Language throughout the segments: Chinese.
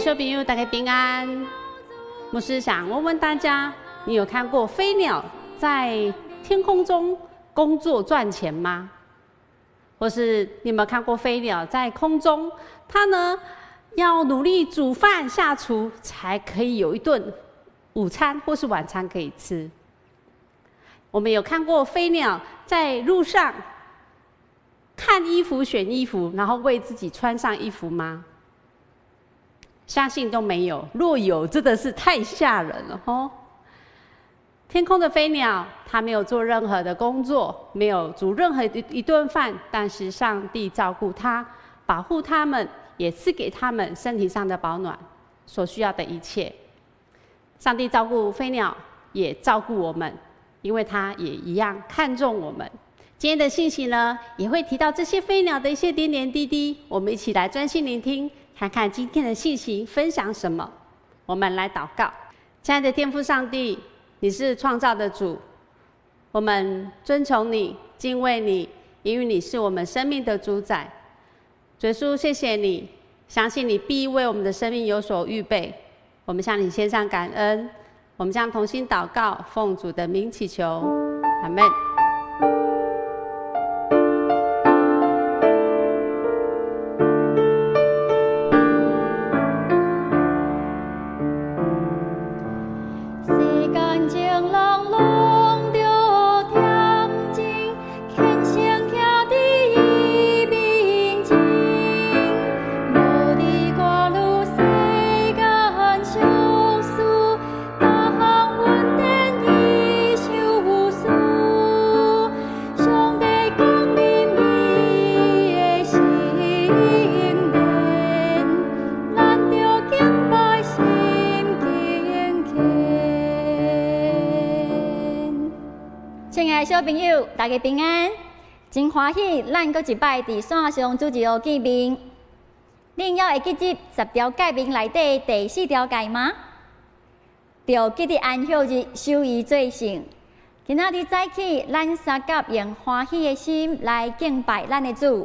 小朋友大家平安。牧师想问问大家，你有看过飞鸟在天空中工作赚钱吗？或是你有没有看过飞鸟在空中，它呢要努力煮饭下厨，才可以有一顿午餐或是晚餐可以吃？我们有看过飞鸟在路上看衣服、选衣服，然后为自己穿上衣服吗？相信都没有。若有，真的是太吓人了哦。天空的飞鸟，它没有做任何的工作，没有煮任何一顿饭，但是上帝照顾它，保护它们，也赐给它们身体上的保暖，所需要的一切。上帝照顾飞鸟，也照顾我们，因为他也一样看重我们。今天的信息呢，也会提到这些飞鸟的一些点点滴滴，我们一起来专心聆听，看看今天的信息分享什么。我们来祷告。亲爱的天父上帝，你是创造的主，我们尊崇你，敬畏你，因为你是我们生命的主宰。主耶稣，谢谢你，相信你必为我们的生命有所预备。我们向你献上感恩，我们将同心祷告，奉主的名祈求，阿们。 小朋友，大家平安，真欢喜，咱搁一摆伫线上主持人见面。恁还会记得10条诫命内底第4条诫吗？着记得安息日守伊做圣。今仔日早起，咱三甲用欢喜的心来敬拜咱的主。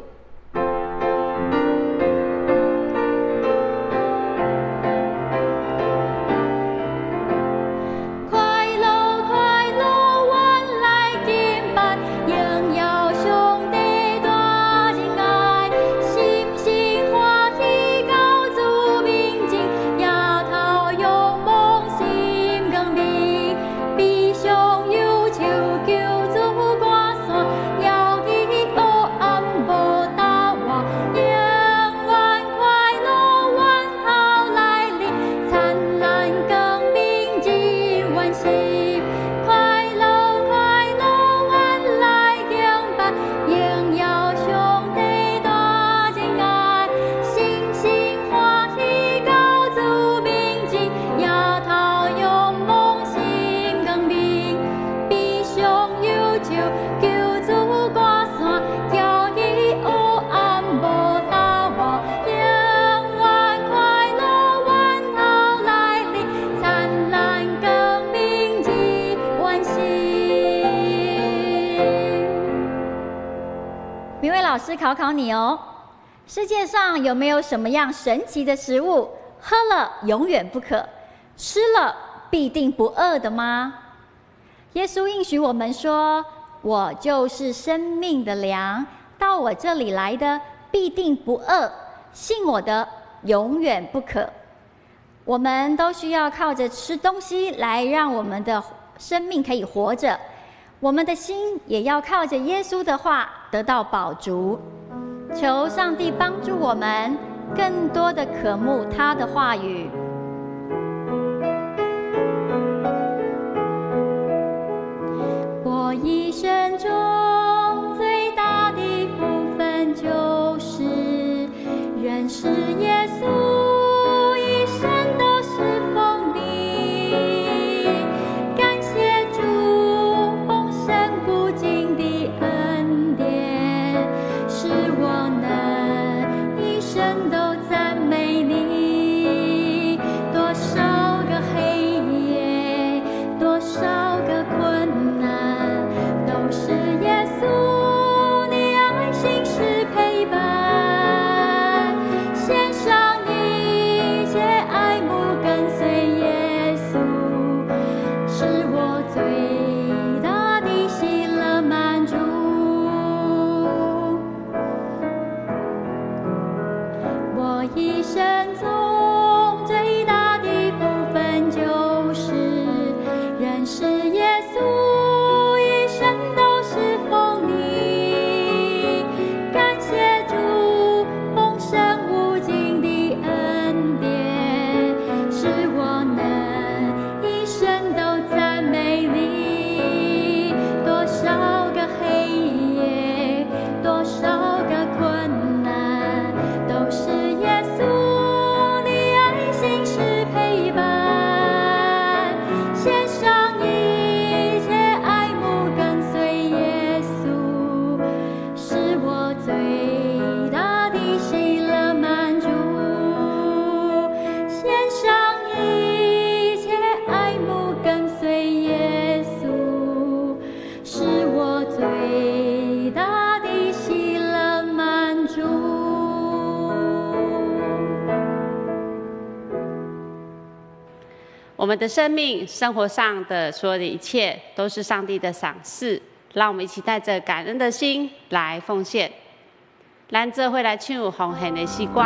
老师考考你哦，世界上有没有什么样神奇的食物，喝了永远不渴，吃了必定不饿的吗？耶稣应许我们说：“我就是生命的粮，到我这里来的必定不饿，信我的永远不渴。”我们都需要靠着吃东西来让我们的生命可以活着。我们的心也要靠着耶稣的话得到饱足，求上帝帮助我们更多的渴慕他的话语。我一生中最大的福分就是认识耶稣，一生都是奉你，感谢主丰盛不尽的恩典，使我能一生都赞美你。 我们的生命、生活上的所有的一切，都是上帝的赏赐。让我们一起带着感恩的心来奉献。咱做伙来唱奉献的诗歌。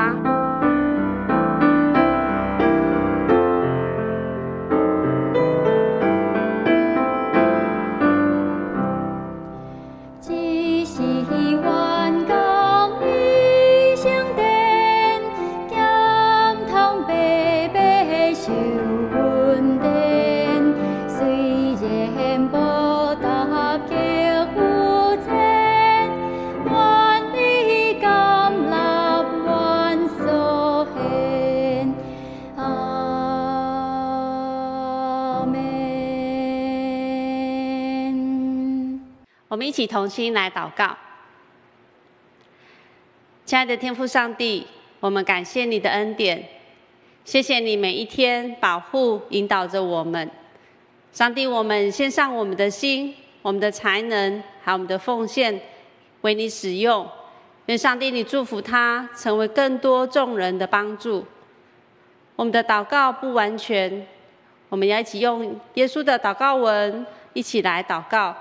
我们一起同心来祷告。亲爱的天父上帝，我们感谢你的恩典，谢谢你每一天保护引导着我们。上帝，我们献上我们的心、我们的才能还有我们的奉献为你使用，愿上帝你祝福他成为更多众人的帮助。我们的祷告不完全，我们要一起用耶稣的祷告文一起来祷告。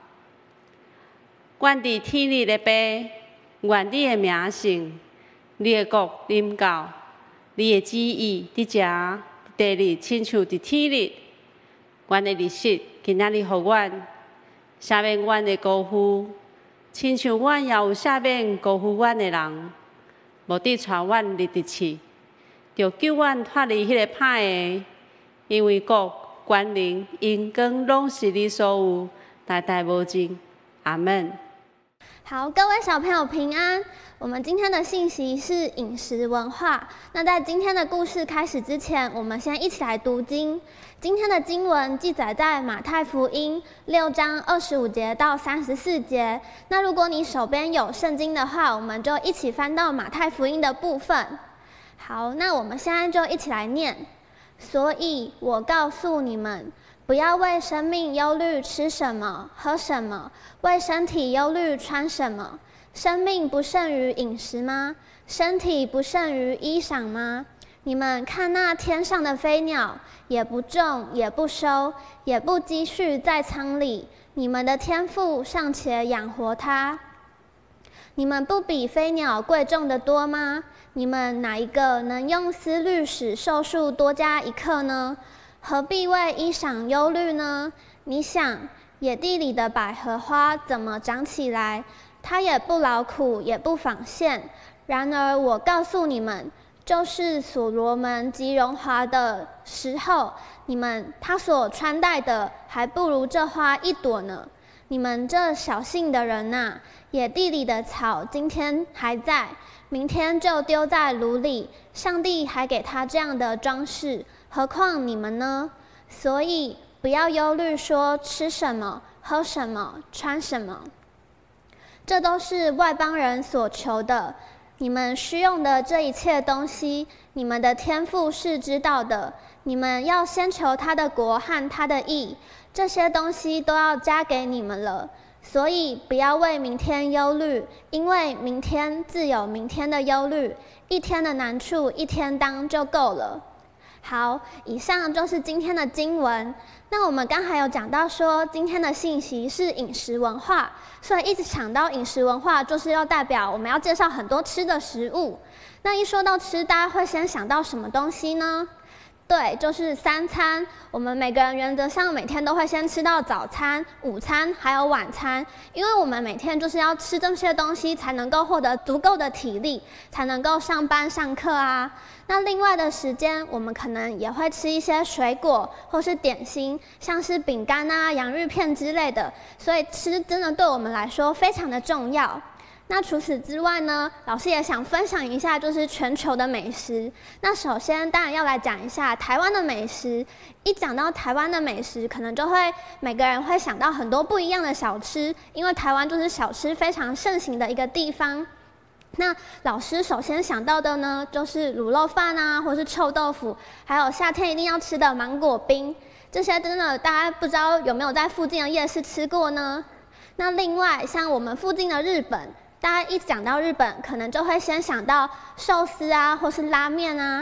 愿伫天日的爸，愿你的名圣，你的国临到，你的旨意伫遮地里，亲像伫天日。阮的日食今仔日予阮，赦免阮的辜负，亲像阮也有赦免辜负阮的人，无伫带阮入地狱，就救阮脱离迄个歹的，因为国、权能、荣光拢是你所有，代代无尽。阿们。 好，各位小朋友平安。我们今天的信息是饮食文化。那在今天的故事开始之前，我们先一起来读经。今天的经文记载在马太福音6章25节到34节。那如果你手边有圣经的话，我们就一起翻到马太福音的部分。好，那我们现在就一起来念。所以我告诉你们，不要为生命忧虑吃什么喝什么，为身体忧虑穿什么。生命不胜于饮食吗？身体不胜于衣裳吗？你们看那天上的飞鸟，也不种也不收，也不积蓄在仓里，你们的天父尚且养活它。你们不比飞鸟贵重得多吗？你们哪一个能用思虑使寿数多加一刻呢？何必为衣裳忧虑呢？你想，野地里的百合花怎么长起来？它也不劳苦，也不纺线。然而我告诉你们，就是所罗门极荣华的时候，他所穿戴的还不如这花一朵呢。你们这小信的人哪，野地里的草今天还在，明天就丢在炉里，上帝还给他这样的装饰，何况你们呢？所以不要忧虑说吃什么喝什么穿什么，这都是外邦人所求的。你们需用的这一切东西，你们的天父是知道的。你们要先求他的国和他的义，这些东西都要加给你们了。所以不要为明天忧虑，因为明天自有明天的忧虑，一天的难处一天当就够了。好，以上就是今天的经文。那我们刚才有讲到说，今天的信息是饮食文化，所以一直想到饮食文化，就是要代表我们要介绍很多吃的食物。那一说到吃，大家会先想到什么东西呢？对，就是3餐。我们每个人原则上每天都会先吃到早餐、午餐还有晚餐，因为我们每天就是要吃这些东西，才能够获得足够的体力，才能够上班上课啊。那另外的时间，我们可能也会吃一些水果或是点心，像是饼干啊、洋芋片之类的。所以吃真的对我们来说非常的重要。那除此之外呢，老师也想分享一下就是全球的美食。那首先当然要来讲一下台湾的美食。一讲到台湾的美食，可能就会每个人会想到很多不一样的小吃，因为台湾就是小吃非常盛行的一个地方。那老师首先想到的呢，就是卤肉饭啊，或是臭豆腐，还有夏天一定要吃的芒果冰。这些真的大家不知道有没有在附近的夜市吃过呢？那另外像我们附近的日本，大家一讲到日本，可能就会先想到寿司啊，或是拉面啊。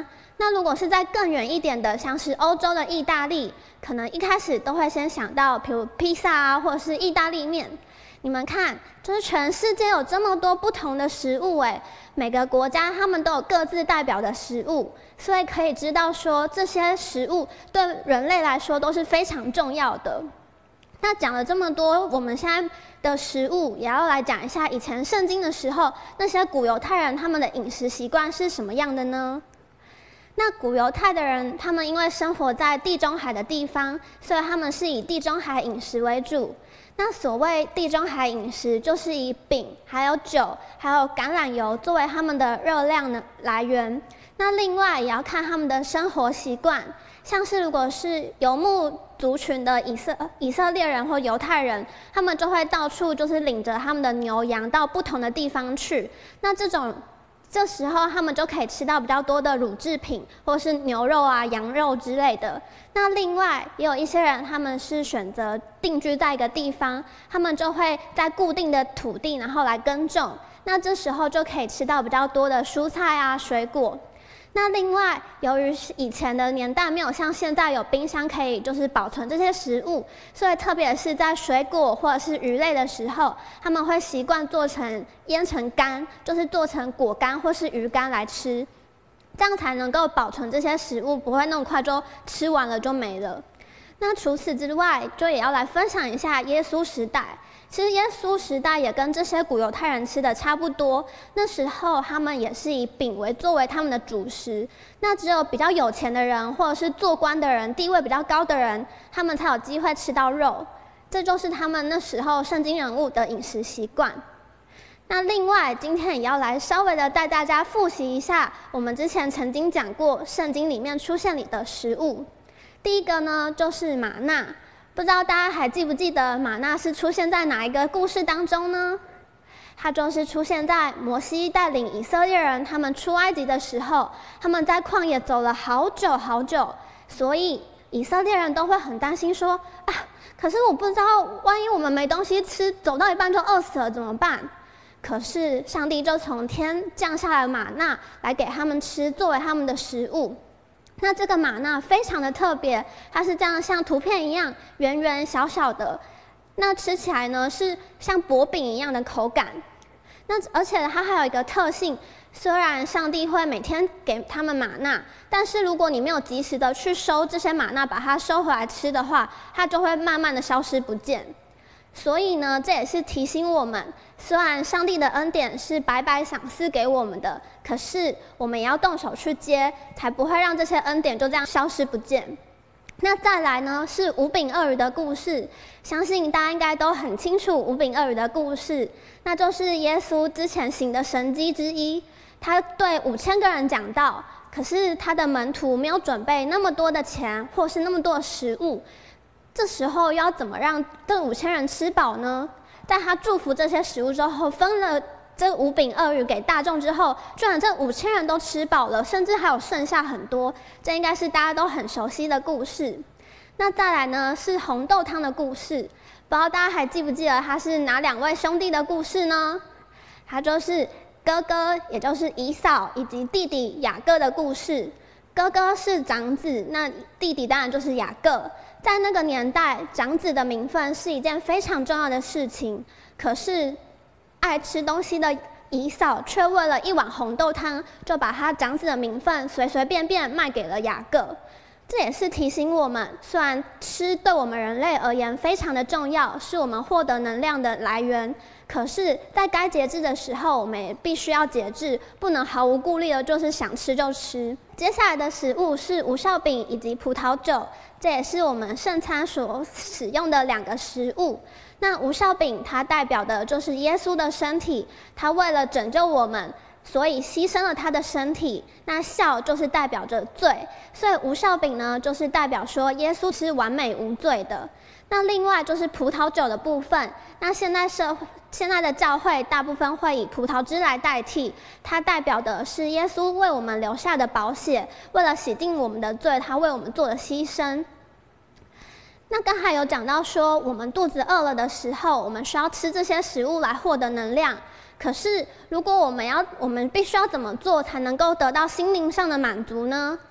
那如果是在更远一点的，像是欧洲的意大利，可能一开始都会先想到比如披萨啊，或者是意大利面。你们看，就是全世界有这么多不同的食物每个国家他们都有各自代表的食物，所以可以知道说这些食物对人类来说都是非常重要的。那讲了这么多，我们现在的食物也要来讲一下以前圣经的时候，那些古犹太人他们的饮食习惯是什么样的呢？那古犹太的人，他们因为生活在地中海的地方，所以他们是以地中海饮食为主。那所谓地中海饮食，就是以饼、还有酒、还有橄榄油作为他们的热量的来源。那另外也要看他们的生活习惯，像是如果是游牧族群的以色列人或犹太人，他们就会到处就是领着他们的牛羊到不同的地方去。那这时候他们就可以吃到比较多的乳制品，或是牛肉啊、羊肉之类的。那另外也有一些人，他们是选择定居在一个地方，他们就会在固定的土地，然后来耕种。那这时候就可以吃到比较多的蔬菜啊、水果。那另外，由于以前的年代没有像现在有冰箱可以就是保存这些食物，所以特别是在水果或者是鱼类的时候，他们会习惯腌成干，就是做成果干或是鱼干来吃，这样才能够保存这些食物不会那么快就吃完了就没了。那除此之外，就也要来分享一下耶稣时代。其实耶稣时代也跟这些古犹太人吃的差不多，那时候他们也是以饼作为他们的主食。那只有比较有钱的人，或者是做官的人、地位比较高的人，他们才有机会吃到肉。这就是他们那时候圣经人物的饮食习惯。那另外，今天也要来稍微的带大家复习一下我们之前曾经讲过圣经里面出现的食物。第一个呢，就是玛纳。不知道大家还记不记得玛纳是出现在哪一个故事当中呢？它就是出现在摩西带领以色列人他们出埃及的时候，他们在旷野走了好久好久，所以以色列人都会很担心说可是我不知道万一我们没东西吃，走到一半就饿死了怎么办？可是上帝就从天降下来玛纳来给他们吃，作为他们的食物。那这个玛纳非常的特别，它是这样像图片一样圆圆小小的，那吃起来呢是像薄饼一样的口感。那而且它还有一个特性，虽然上帝会每天给他们玛纳，但是如果你没有及时的去收这些玛纳，把它收回来吃的话，它就会慢慢的消失不见。所以呢，这也是提醒我们，虽然上帝的恩典是白白赏赐给我们的，可是我们也要动手去接，才不会让这些恩典就这样消失不见。那再来呢，是五饼二鱼的故事，相信大家应该都很清楚五饼二鱼的故事，那就是耶稣之前行的神迹之一，他对5000个人讲道，可是他的门徒没有准备那么多的钱，或是那么多的食物。这时候要怎么让这5000人吃饱呢？在他祝福这些食物之后，分了这5饼2鱼给大众之后，居然这5000人都吃饱了，甚至还有剩下很多。这应该是大家都很熟悉的故事。那再来呢，是红豆汤的故事。不知道大家还记不记得他是哪2位兄弟的故事呢？他就是哥哥，也就是以扫以及弟弟雅各的故事。哥哥是长子，那弟弟当然就是雅各。在那个年代，长子的名分是一件非常重要的事情。可是，爱吃东西的以扫却为了一碗红豆汤，就把他长子的名分随随便便卖给了雅各。这也是提醒我们，虽然吃对我们人类而言非常的重要，是我们获得能量的来源，可是在该节制的时候，我们也必须要节制，不能毫无顾虑的就是想吃就吃。接下来的食物是无酵饼以及葡萄酒，这也是我们圣餐所使用的2个食物。那无酵饼它代表的就是耶稣的身体，他为了拯救我们，所以牺牲了他的身体。那酵就是代表着罪，所以无酵饼呢，就是代表说耶稣是完美无罪的。那另外就是葡萄酒的部分，那现在的教会大部分会以葡萄汁来代替，它代表的是耶稣为我们留下的宝血，为了洗净我们的罪，他为我们做的牺牲。那刚才有讲到说，我们肚子饿了的时候，我们需要吃这些食物来获得能量。可是，如果我们必须要怎么做才能够得到心灵上的满足呢？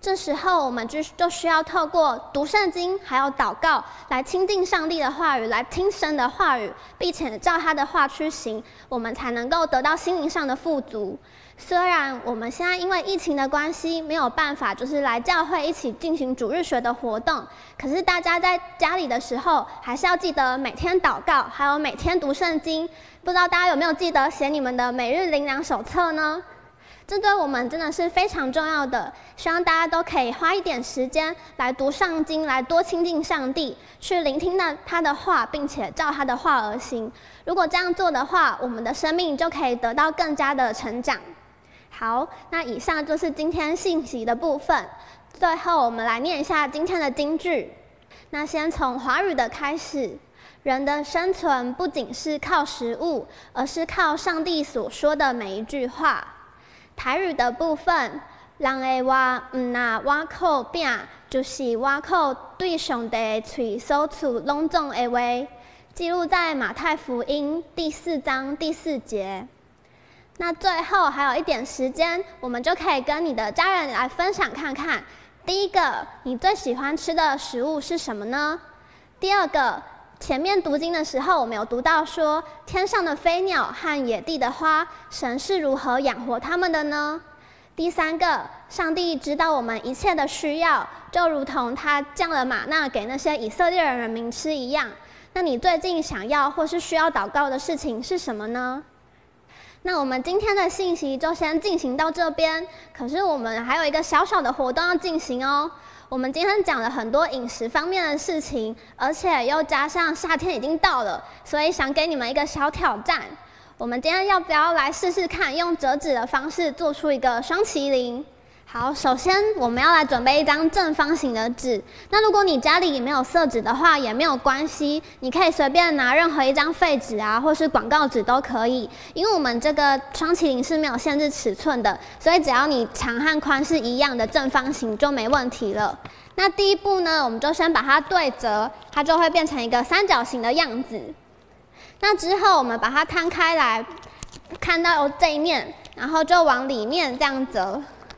这时候我们就需要透过读圣经还有祷告来亲近上帝的话语，来听神的话语，并且照他的话去行，我们才能够得到心灵上的富足。虽然我们现在因为疫情的关系没有办法就是来教会一起进行主日学的活动，可是大家在家里的时候还是要记得每天祷告，还有每天读圣经。不知道大家有没有记得写你们的每日灵粮手册呢？这对我们真的是非常重要的，希望大家都可以花一点时间来读上经，来多亲近上帝，去聆听他的话，并且照他的话而行。如果这样做的话，我们的生命就可以得到更加的成长。好，那以上就是今天信息的部分。最后我们来念一下今天的金句。那先从华语的开始。人的生存不仅是靠食物，而是靠上帝所说的每一句话。台语的部分，人的话唔那我口饼，就是我口对上帝的嘴所处隆重的话，记录在马太福音第4章第4节。那最后还有一点时间，我们就可以跟你的家人来分享看看。第一个，你最喜欢吃的食物是什么呢？第二个，前面读经的时候，我们有读到说，天上的飞鸟和野地的花，神是如何养活他们的呢？第三个，上帝知道我们一切的需要，就如同他降了玛纳给那些以色列人民吃一样。那你最近想要或是需要祷告的事情是什么呢？那我们今天的信息就先进行到这边，可是我们还有一个小小的活动要进行哦。我们今天讲了很多饮食方面的事情，而且又加上夏天已经到了，所以想给你们一个小挑战。我们今天要不要来试试看，用折纸的方式做出一个双麒麟？好，首先我们要来准备一张正方形的纸。那如果你家里没有色纸的话，也没有关系，你可以随便拿任何一张废纸啊，或是广告纸都可以。因为我们这个双麒麟是没有限制尺寸的，所以只要你长和宽是一样的正方形就没问题了。那第一步呢，我们就先把它对折，它就会变成一个三角形的样子。那之后我们把它摊开来，看到这一面，然后就往里面这样折。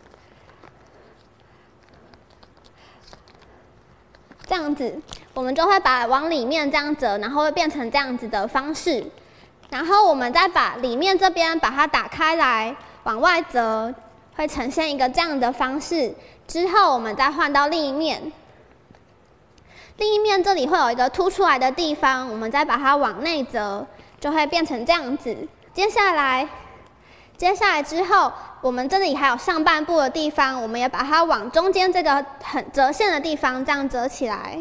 这样子，我们就会把往里面这样折，然后会变成这样子的方式。然后我们再把里面这边把它打开来，往外折，会呈现一个这样的方式。之后我们再换到另一面，另一面这里会有一个凸出来的地方，我们再把它往内折，就会变成这样子。接下来之后，我们这里还有上半部的地方，我们也把它往中间这个很折线的地方这样折起来。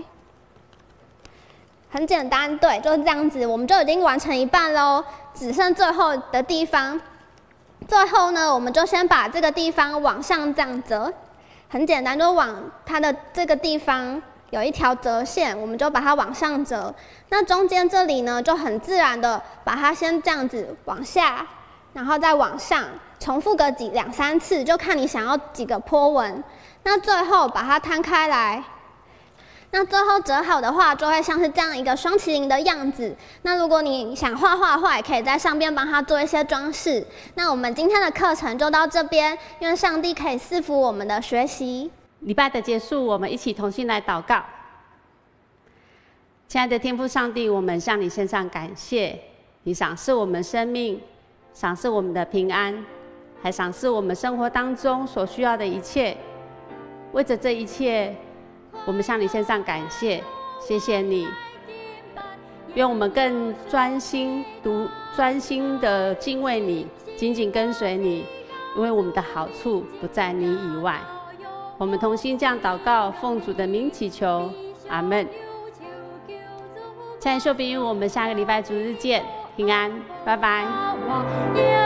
很简单，对，就是这样子，我们就已经完成一半咯，只剩最后的地方。最后呢，我们就先把这个地方往上这样折，很简单，就往它的这个地方有一条折线，我们就把它往上折。那中间这里呢，就很自然的把它先这样子往下，然后再往上，重复个2、3次，就看你想要几个波纹。那最后把它摊开来，那最后折好的话，就会像是这样一个双麒麟的样子。那如果你想画画的话，也可以在上边帮它做一些装饰。那我们今天的课程就到这边，愿上帝可以赐福我们的学习。 礼拜的结束，我们一起同心来祷告。亲爱的天父上帝，我们向你献上感谢，你赏赐我们生命，赏赐我们的平安，还赏赐我们生活当中所需要的一切。为着这一切，我们向你献上感谢，谢谢你。愿我们更专心的敬畏你，紧紧跟随你，因为我们的好处不在你以外。我们同心这样祷告，奉主的名祈求，阿们。亲爱的秀宾，我们下个礼拜主日见，平安，拜拜。